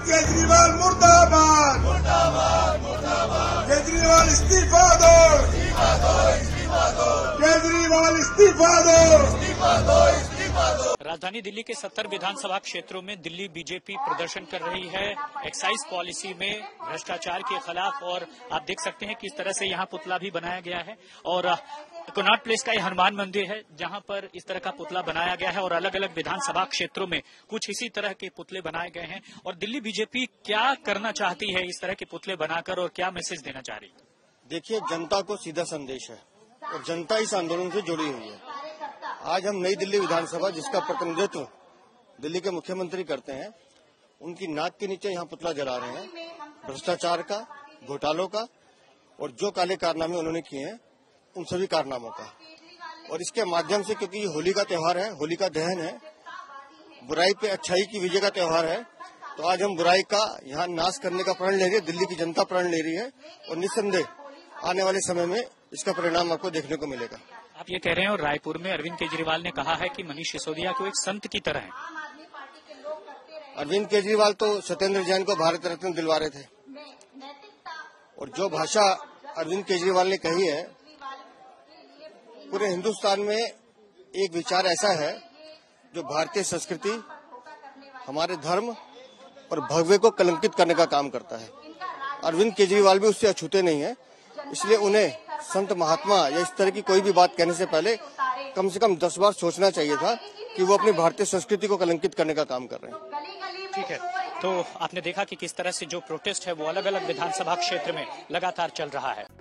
केजरीवाल मुर्दाबाद, मुर्दाबाद, मुर्दाबाद। केजरीवाल इस्तीफा दो, इस्तीफा दो, इस्तीफा दो। केजरीवाल इस्तीफा दो, इस्तीफा दो, इस्तीफा दो। राजधानी दिल्ली के 70 विधानसभा क्षेत्रों में दिल्ली बीजेपी प्रदर्शन कर रही है एक्साइज पॉलिसी में भ्रष्टाचार के खिलाफ। और आप देख सकते हैं किस तरह से यहाँ पुतला भी बनाया गया है। और कनॉट प्लेस का ये हनुमान मंदिर है जहां पर इस तरह का पुतला बनाया गया है और अलग अलग विधानसभा क्षेत्रों में कुछ इसी तरह के पुतले बनाए गए हैं। और दिल्ली बीजेपी क्या करना चाहती है इस तरह के पुतले बनाकर, और क्या मैसेज देना चाह रही है? देखिए, जनता को सीधा संदेश है और जनता इस आंदोलन से जुड़ी हुई है। आज हम नई दिल्ली विधानसभा, जिसका प्रतिनिधित्व दिल्ली के मुख्यमंत्री करते हैं, उनकी नाक के नीचे यहाँ पुतला जला रहे हैं भ्रष्टाचार का, घोटालों का और जो काले कारनामे उन्होंने किए हैं उन सभी कारनामों का। और इसके माध्यम से, क्योंकि ये होली का त्योहार है, होली का दहन है, बुराई पे अच्छाई की विजय का त्योहार है, तो आज हम बुराई का यहाँ नाश करने का प्रण ले रही है, दिल्ली की जनता प्रण ले रही है। और निस्संदेह आने वाले समय में इसका परिणाम आपको देखने को मिलेगा। आप ये कह रहे हैं, और रायपुर में अरविंद केजरीवाल ने कहा है कि मनीष सिसोदिया को एक संत की तरह है। अरविंद केजरीवाल तो सत्येंद्र जैन को भारत रत्न दिलवा रहे थे, और जो भाषा अरविंद केजरीवाल ने कही है, पूरे हिंदुस्तान में एक विचार ऐसा है जो भारतीय संस्कृति, हमारे धर्म और भव्य को कलंकित करने का काम करता है। अरविंद केजरीवाल भी उससे अछूते नहीं है, इसलिए उन्हें संत महात्मा या इस तरह की कोई भी बात कहने से पहले कम से कम 10 बार सोचना चाहिए था कि वो अपनी भारतीय संस्कृति को कलंकित करने का काम कर रहे हैं। ठीक है, तो आपने देखा कि किस तरह से जो प्रोटेस्ट है वो अलग अलग विधानसभा क्षेत्र में लगातार चल रहा है।